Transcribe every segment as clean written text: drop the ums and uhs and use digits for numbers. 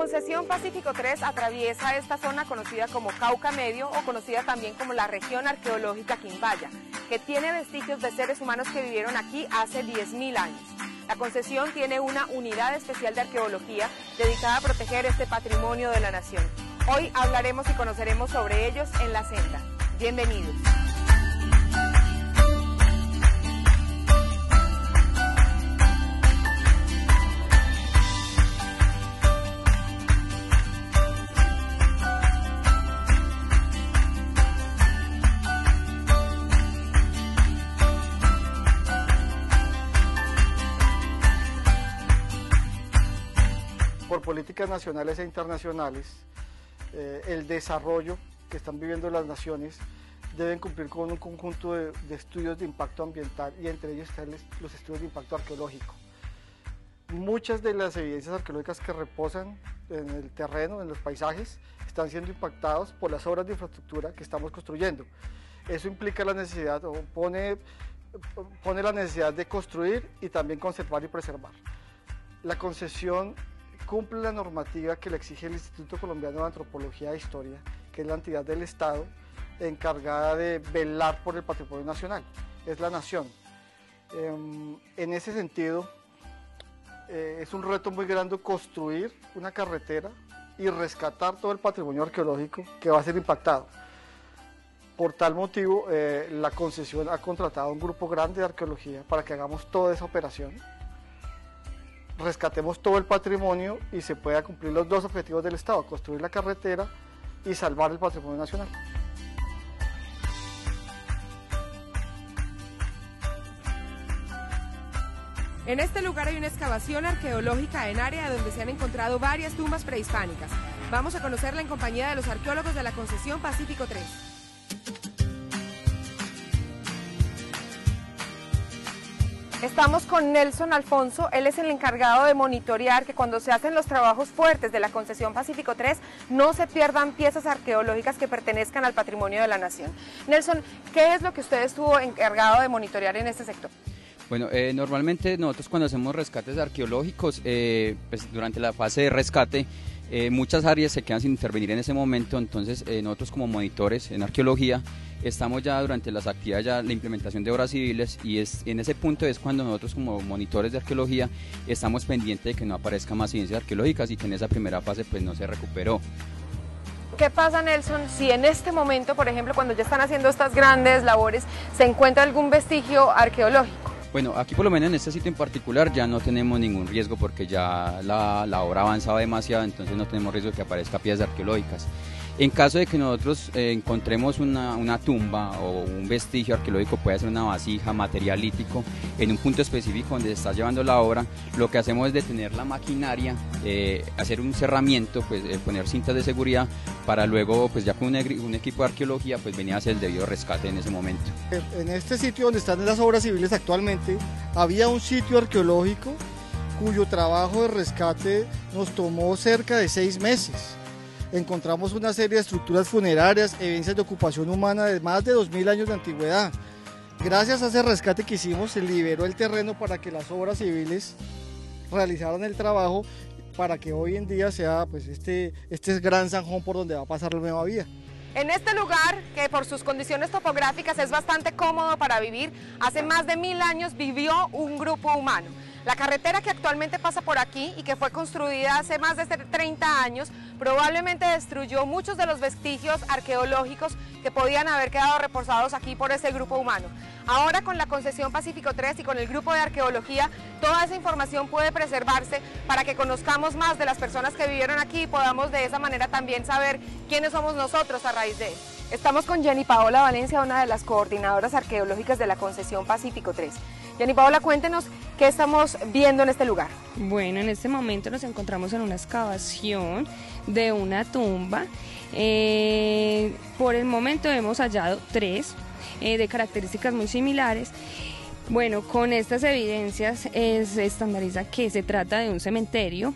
concesión Pacífico 3 atraviesa esta zona conocida como Cauca Medio o conocida también como la región arqueológica Quimbaya, que tiene vestigios de seres humanos que vivieron aquí hace 10.000 años. La concesión tiene una unidad especial de arqueología dedicada a proteger este patrimonio de la nación. Hoy hablaremos y conoceremos sobre ellos en La Senda. Bienvenidos. Por políticas nacionales e internacionales, el desarrollo que están viviendo las naciones deben cumplir con un conjunto de estudios de impacto ambiental y entre ellos están los estudios de impacto arqueológico. Muchas de las evidencias arqueológicas que reposan en el terreno, en los paisajes, están siendo impactados por las obras de infraestructura que estamos construyendo. Eso implica la necesidad, o pone la necesidad de construir y también conservar y preservar. La concesión cumple la normativa que le exige el Instituto Colombiano de Antropología e Historia, que es la entidad del Estado encargada de velar por el patrimonio nacional, es la nación. En ese sentido, es un reto muy grande construir una carretera y rescatar todo el patrimonio arqueológico que va a ser impactado. Por tal motivo, la concesión ha contratado a un grupo grande de arqueología para que hagamos toda esa operación, rescatemos todo el patrimonio y se pueda cumplir los dos objetivos del Estado, construir la carretera y salvar el patrimonio nacional. En este lugar hay una excavación arqueológica en área donde se han encontrado varias tumbas prehispánicas. Vamos a conocerla en compañía de los arqueólogos de la concesión Pacífico 3. Estamos con Nelson Alfonso, él es el encargado de monitorear que cuando se hacen los trabajos fuertes de la concesión Pacífico 3 no se pierdan piezas arqueológicas que pertenezcan al patrimonio de la nación. Nelson, ¿qué es lo que usted estuvo encargado de monitorear en este sector? Bueno, normalmente nosotros cuando hacemos rescates arqueológicos, pues durante la fase de rescate, muchas áreas se quedan sin intervenir en ese momento, entonces nosotros como monitores en arqueología estamos ya durante las actividades, ya la implementación de obras civiles, y en ese punto es cuando nosotros como monitores de arqueología estamos pendientes de que no aparezcan más evidencias arqueológicas y que en esa primera fase pues no se recuperó. ¿Qué pasa, Nelson, si en este momento, por ejemplo, cuando ya están haciendo estas grandes labores, se encuentra algún vestigio arqueológico? Bueno, aquí por lo menos en este sitio en particular ya no tenemos ningún riesgo porque ya la obra ha avanzado demasiado, entonces no tenemos riesgo de que aparezcan piezas arqueológicas. En caso de que nosotros encontremos una tumba o un vestigio arqueológico, puede ser una vasija, material lítico, en un punto específico donde se está llevando la obra, lo que hacemos es detener la maquinaria, hacer un cerramiento, pues, poner cintas de seguridad para luego, pues ya con un equipo de arqueología, pues venir a hacer el debido rescate en ese momento. En este sitio donde están las obras civiles actualmente, había un sitio arqueológico cuyo trabajo de rescate nos tomó cerca de 6 meses. Encontramos una serie de estructuras funerarias, evidencias de ocupación humana de más de 2000 años de antigüedad. Gracias a ese rescate que hicimos, se liberó el terreno para que las obras civiles realizaran el trabajo, para que hoy en día sea pues este gran zanjón por donde va a pasar la nueva vía. En este lugar, que por sus condiciones topográficas es bastante cómodo para vivir, hace más de 1000 años vivió un grupo humano. La carretera que actualmente pasa por aquí y que fue construida hace más de 30 años probablemente destruyó muchos de los vestigios arqueológicos que podían haber quedado reposados aquí por ese grupo humano. Ahora con la concesión Pacífico 3 y con el grupo de arqueología, toda esa información puede preservarse para que conozcamos más de las personas que vivieron aquí y podamos de esa manera también saber quiénes somos nosotros a raíz de él. Estamos con Jenny Paola Valencia, una de las coordinadoras arqueológicas de la concesión Pacífico 3. Jenny Paola, cuéntenos qué estamos viendo en este lugar. Bueno, en este momento nos encontramos en una excavación de una tumba. Por el momento hemos hallado 3 de características muy similares. Bueno, con estas evidencias se estandariza que se trata de un cementerio.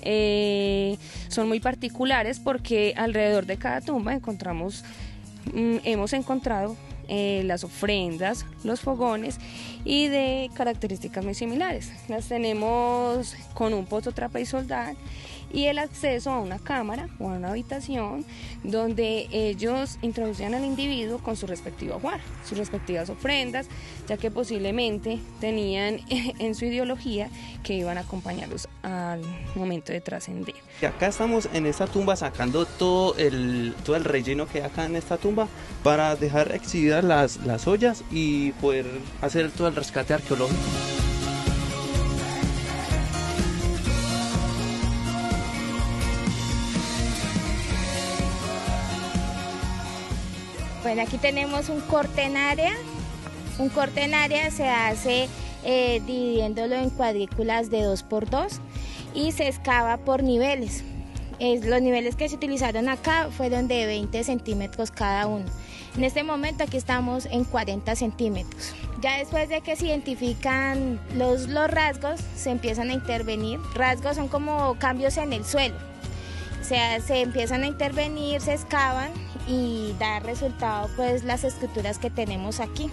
Son muy particulares porque alrededor de cada tumba hemos encontrado las ofrendas, los fogones y de características muy similares. Las tenemos con un pozo trapezoidal y el acceso a una cámara o a una habitación donde ellos introducían al individuo con su respectivo ajuar, sus respectivas ofrendas, ya que posiblemente tenían en su ideología que iban a acompañarlos al momento de trascender. Acá estamos en esta tumba sacando todo el relleno que hay acá en esta tumba para dejar exhibidas las ollas y poder hacer todo el rescate arqueológico. Bueno, aquí tenemos un corte en área. Un corte en área se hace dividiéndolo en cuadrículas de 2x2 y se excava por niveles. Los niveles que se utilizaron acá fueron de 20 centímetros cada uno. En este momento aquí estamos en 40 centímetros. Ya después de que se identifican los rasgos, se empiezan a intervenir. Rasgos son como cambios en el suelo. O sea, se empiezan a intervenir, se excavan y da resultado pues las estructuras que tenemos aquí.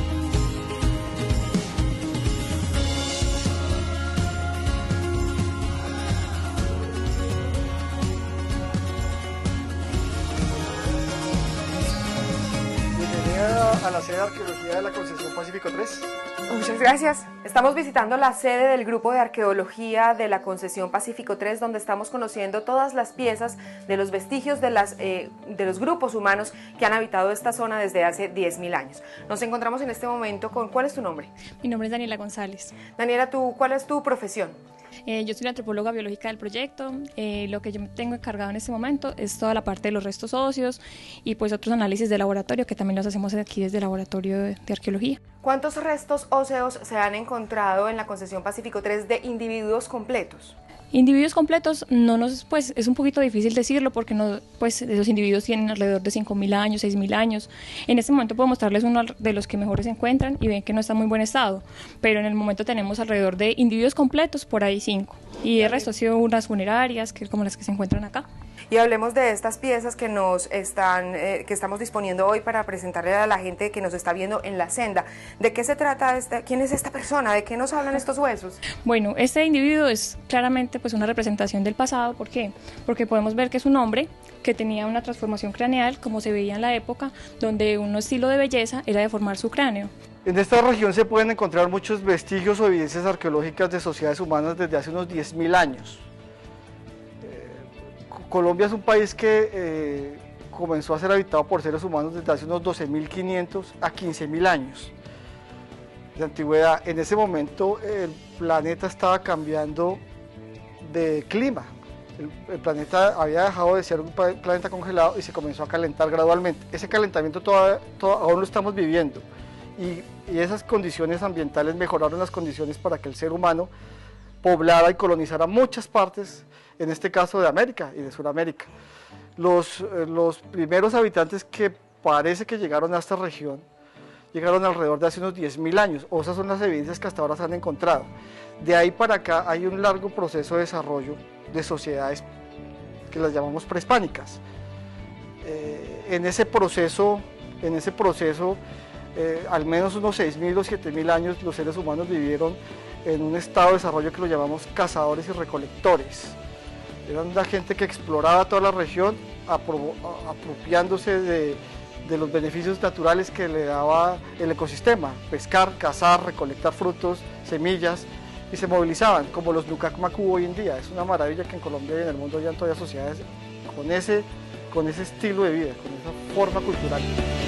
Bienvenida a la sede de arqueología de la Concesión Pacífico 3. Muchas gracias. Estamos visitando la sede del Grupo de Arqueología de la Concesión Pacífico 3, donde estamos conociendo todas las piezas de los vestigios de los grupos humanos que han habitado esta zona desde hace 10.000 años. Nos encontramos en este momento con... ¿Cuál es tu nombre? Mi nombre es Daniela González. Daniela, ¿cuál es tu profesión? Yo soy la antropóloga biológica del proyecto. Lo que yo tengo encargado en este momento es toda la parte de los restos óseos y pues otros análisis de laboratorio que también los hacemos aquí desde el laboratorio de arqueología. ¿Cuántos restos óseos se han encontrado en la Concesión Pacífico 3 de individuos completos? Individuos completos pues es un poquito difícil decirlo porque pues los individuos tienen alrededor de 5.000 años, 6.000 años. En este momento puedo mostrarles uno de los que mejores se encuentran y ven que no está en muy buen estado, pero en el momento tenemos alrededor de individuos completos, por ahí 5. Y el resto ha sido unas funerarias, que como las que se encuentran acá. Y hablemos de estas piezas que que estamos disponiendo hoy para presentarle a la gente que nos está viendo en la senda. ¿De qué se trata quién es esta persona? ¿De qué nos hablan estos huesos? Bueno, este individuo es claramente pues una representación del pasado. ¿Por qué? Porque podemos ver que es un hombre que tenía una transformación craneal, como se veía en la época, donde un estilo de belleza era deformar su cráneo. En esta región se pueden encontrar muchos vestigios o evidencias arqueológicas de sociedades humanas desde hace unos 10.000 años. Colombia es un país que comenzó a ser habitado por seres humanos desde hace unos 12.500 a 15.000 años de antigüedad. En ese momento el planeta estaba cambiando de clima. El planeta había dejado de ser un planeta congelado y se comenzó a calentar gradualmente. Ese calentamiento aún lo estamos viviendo y esas condiciones ambientales mejoraron las condiciones para que el ser humano poblara y colonizara muchas partes, en este caso de América y de Sudamérica. Los primeros habitantes que parece que llegaron a esta región llegaron alrededor de hace unos 10.000 años, o esas son las evidencias que hasta ahora se han encontrado. De ahí para acá hay un largo proceso de desarrollo de sociedades que las llamamos prehispánicas. En ese proceso al menos unos 6.000 o 7.000 años los seres humanos vivieron en un estado de desarrollo que lo llamamos cazadores y recolectores. Eran la gente que exploraba toda la región, apropiándose de los beneficios naturales que le daba el ecosistema: pescar, cazar, recolectar frutos, semillas, y se movilizaban, como los Lucac Macú hoy en día. Es una maravilla que en Colombia y en el mundo hayan todavía sociedades con ese estilo de vida, con esa forma cultural.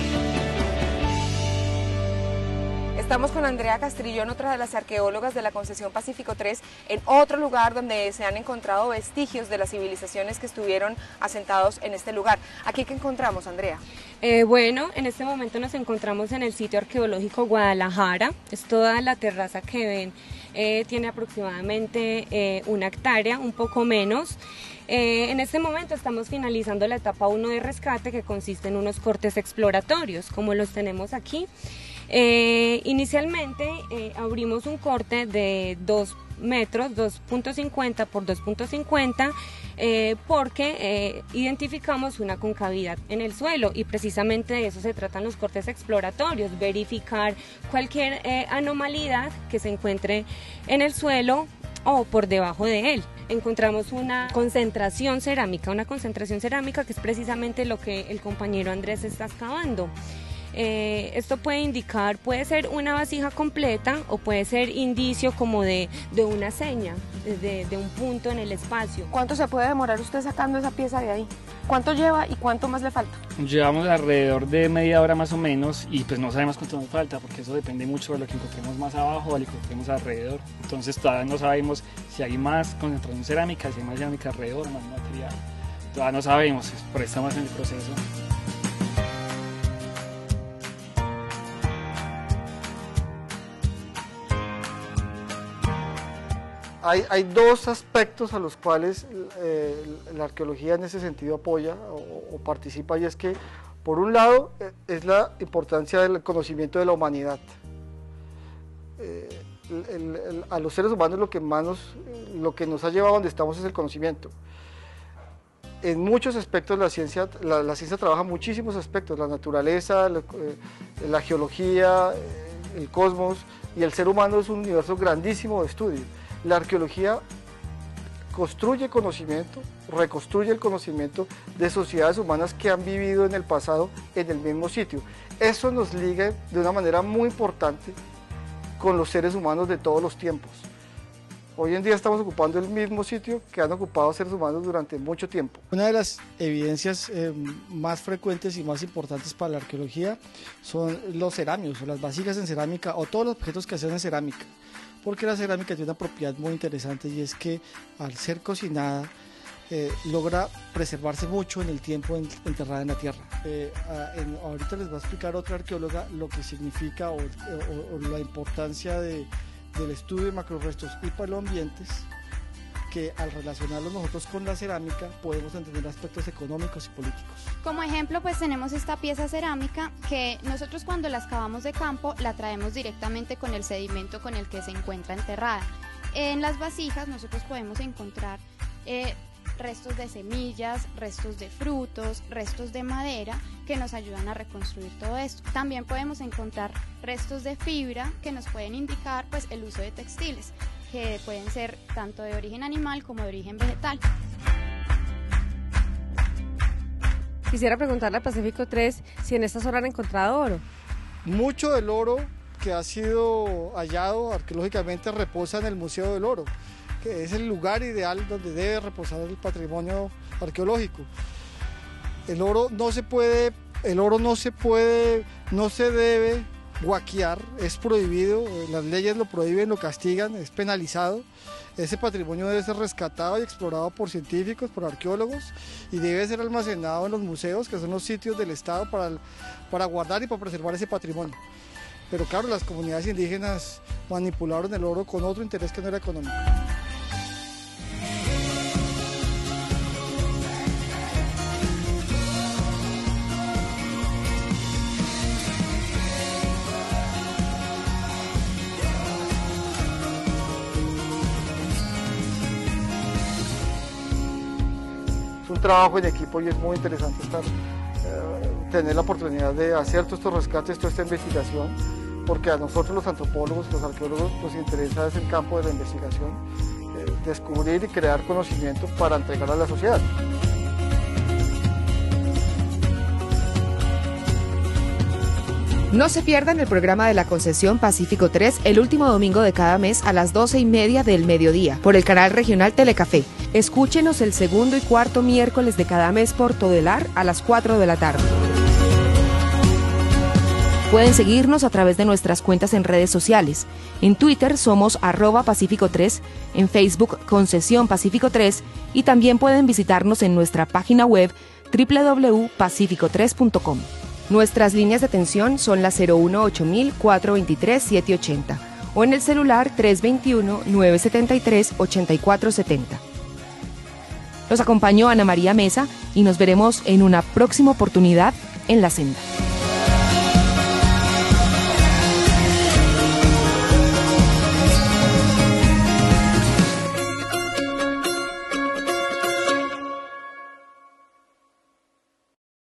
Estamos con Andrea Castrillón, otra de las arqueólogas de la Concesión Pacífico 3, en otro lugar donde se han encontrado vestigios de las civilizaciones que estuvieron asentados en este lugar. ¿Aquí qué encontramos, Andrea? Bueno, en este momento nos encontramos en el sitio arqueológico Guadalajara. Es toda la terraza que ven, tiene aproximadamente 1 hectárea, un poco menos. En este momento estamos finalizando la etapa 1 de rescate, que consiste en unos cortes exploratorios, como los tenemos aquí. Inicialmente abrimos un corte de 2 metros, 2.50 por 2.50, porque identificamos una concavidad en el suelo y precisamente de eso se tratan los cortes exploratorios, verificar cualquier anomalía que se encuentre en el suelo o por debajo de él. Encontramos una concentración cerámica que es precisamente lo que el compañero Andrés está excavando. Esto puede indicar, puede ser una vasija completa o puede ser indicio como de una seña, de un punto en el espacio. ¿Cuánto se puede demorar usted sacando esa pieza de ahí? ¿Cuánto lleva y cuánto más le falta? Llevamos alrededor de media hora más o menos y pues no sabemos cuánto nos falta porque eso depende mucho de lo que encontremos más abajo o de lo que encontremos alrededor. Entonces todavía no sabemos si hay más concentración cerámica, si hay más cerámica alrededor, más material. Todavía no sabemos, por eso estamos en el proceso. Hay dos aspectos a los cuales la arqueología en ese sentido apoya o participa, y es que por un lado es la importancia del conocimiento de la humanidad. A los seres humanos lo que nos ha llevado a donde estamos es el conocimiento. En muchos aspectos la ciencia trabaja muchísimos aspectos, la naturaleza, la geología, el cosmos, y el ser humano es un universo grandísimo de estudio. La arqueología construye conocimiento, reconstruye el conocimiento de sociedades humanas que han vivido en el pasado en el mismo sitio. Eso nos liga de una manera muy importante con los seres humanos de todos los tiempos. Hoy en día estamos ocupando el mismo sitio que han ocupado seres humanos durante mucho tiempo. Una de las evidencias más frecuentes y más importantes para la arqueología son los ceramios o las vasijas en cerámica o todos los objetos que hacen en cerámica. Porque la cerámica tiene una propiedad muy interesante y es que al ser cocinada logra preservarse mucho en el tiempo enterrada en la tierra. Ahorita les va a explicar otra arqueóloga lo que significa o la importancia del estudio de macrorrestos y paleoambientes, que al relacionarlos nosotros con la cerámica podemos entender aspectos económicos y políticos. Como ejemplo, pues tenemos esta pieza cerámica que nosotros cuando la excavamos de campo la traemos directamente con el sedimento con el que se encuentra enterrada. En las vasijas nosotros podemos encontrar restos de semillas, restos de frutos, restos de madera que nos ayudan a reconstruir todo esto. También podemos encontrar restos de fibra que nos pueden indicar pues el uso de textiles, que pueden ser tanto de origen animal como de origen vegetal. Quisiera preguntarle a Pacífico 3 si en esta zona han encontrado oro. Mucho del oro que ha sido hallado arqueológicamente reposa en el Museo del Oro, que es el lugar ideal donde debe reposar el patrimonio arqueológico. El oro no se debe guaquear, es prohibido, las leyes lo prohíben, lo castigan, es penalizado. Ese patrimonio debe ser rescatado y explorado por científicos, por arqueólogos, y debe ser almacenado en los museos, que son los sitios del Estado para guardar y para preservar ese patrimonio. Pero claro, las comunidades indígenas manipularon el oro con otro interés que no era económico. Es un trabajo en equipo y es muy interesante tener la oportunidad de hacer todos estos rescates, toda esta investigación, porque a nosotros los antropólogos, los arqueólogos, nos interesa desde el campo de la investigación descubrir y crear conocimiento para entregar a la sociedad. No se pierdan el programa de la concesión Pacífico 3 el último domingo de cada mes a las 12:30 del mediodía por el canal regional Telecafé. Escúchenos el segundo y cuarto miércoles de cada mes por Todelar a las 4 de la tarde. Pueden seguirnos a través de nuestras cuentas en redes sociales. En Twitter somos @Pacífico3, en Facebook Concesión Pacífico 3 y también pueden visitarnos en nuestra página web www.pacifico3.com. Nuestras líneas de atención son las 018-423-780 o en el celular 321-973-8470. Los acompañó Ana María Mesa y nos veremos en una próxima oportunidad en La Senda.